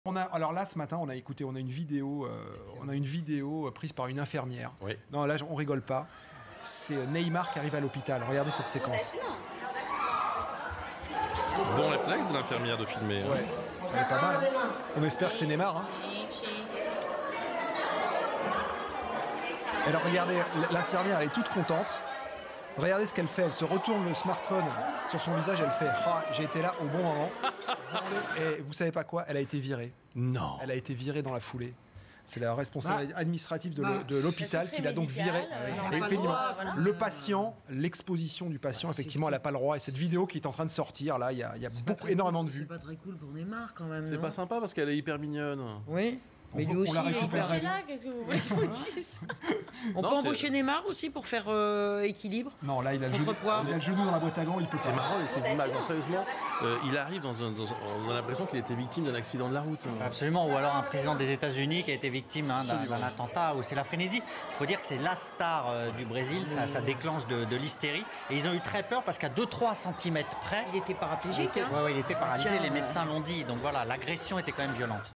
Alors là, ce matin, on a une vidéo, prise par une infirmière. Oui. Non, là, on rigole pas. C'est Neymar qui arrive à l'hôpital. Regardez cette séquence. Bon réflexe de l'infirmière de filmer. Hein. Ouais, elle est pas mal. Hein. On espère que c'est Neymar. Hein. Alors regardez, l'infirmière, elle est toute contente. Regardez ce qu'elle fait. Elle se retourne le smartphone sur son visage. Elle fait ah, j'ai été là au bon moment. Et vous savez pas quoi? Elle a été virée. Non. Elle a été virée dans la foulée. C'est la responsable administrative de l'hôpital qui l'a donc virée. Et effectivement, le patient, l'exposition du patient, effectivement, elle n'a pas le droit. Et cette vidéo qui est en train de sortir, là, il y a énormément de vues. C'est pas très cool pour Neymar quand même. C'est pas sympa parce qu'elle est hyper mignonne. Oui. Mais lui aussi, on la récupère. Là, qu'est-ce que vous voulez que je vous dise? On peut embaucher Neymar aussi pour faire équilibre. Non, là, il a le genou dans la boîte à gants, il peut pas. C'est marrant, ces images. Non, sérieusement, il arrive on a l'impression qu'il était victime d'un accident de la route. Absolument, ou alors un président des États-Unis qui a été victime d'un attentat, ou c'est la frénésie. Il faut dire que c'est la star du Brésil, ça déclenche de l'hystérie. Et ils ont eu très peur parce qu'à 2-3 cm près. Il était paraplégique. Il était paralysé, les médecins l'ont dit. Donc voilà, l'agression était quand même violente.